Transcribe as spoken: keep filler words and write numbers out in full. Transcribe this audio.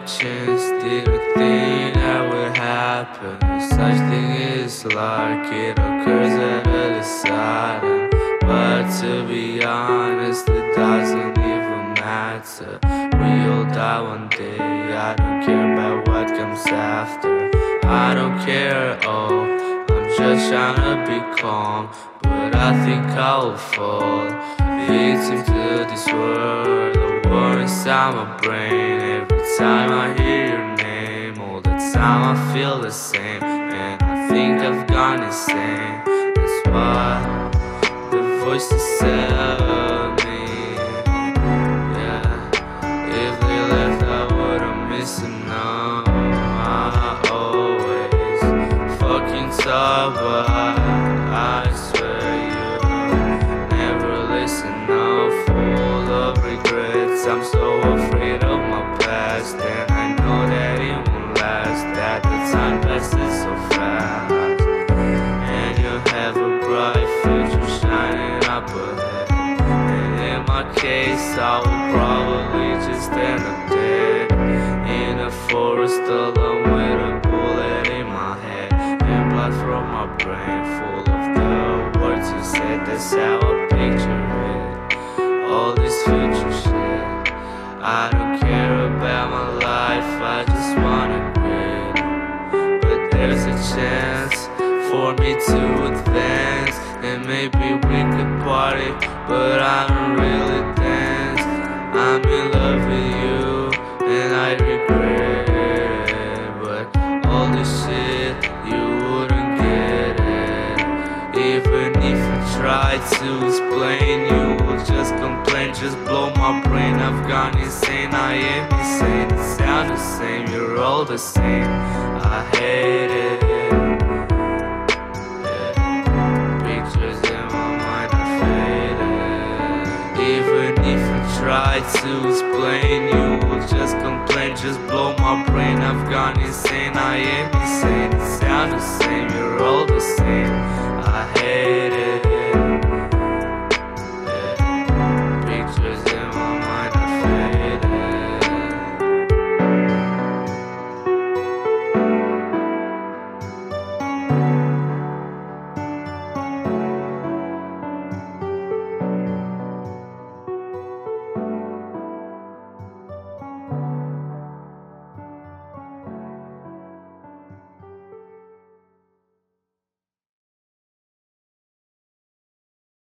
chance, didn't think that would happen. Such thing is luck, it occurs out of the sudden. But to be honest, it doesn't even matter. We all die one day, I don't care about what comes after. I don't care at all, I'm just trying to be calm. But I think I will fall victim to this world. The war inside my brain. Every time I hear your name, all the time I feel the same. And I think I've gone insane. That's why the voices tell me, yeah, if they left I wouldn't miss them. No, I always fucking talk, but I swear you never listen. I'm full of regrets, I'm so afraid of my past. And I know that it won't last, that the time passes so fast. And you have a bright future shining up ahead. And in my case I will probably just end up dead in a forest alone with a bullet in my head and blood from my brain full of the words you said. That's how I picture it, all this future shit. I don't care about my life, I just wanna quit. But there's a chance for me to advance, and maybe we could party, but I don't really dance. I'm in love with you, and I regret it. But all this shit, you wouldn't get it. Even if you try to explain, you will just complain, just blow my brain. I've gone insane, I am insane. It sounds the same, you're all the same. I hate it. Try to explain, you will just complain, just blow my brain. I've gone insane, I am insane. It sounds the same, you're all the same. I hate it.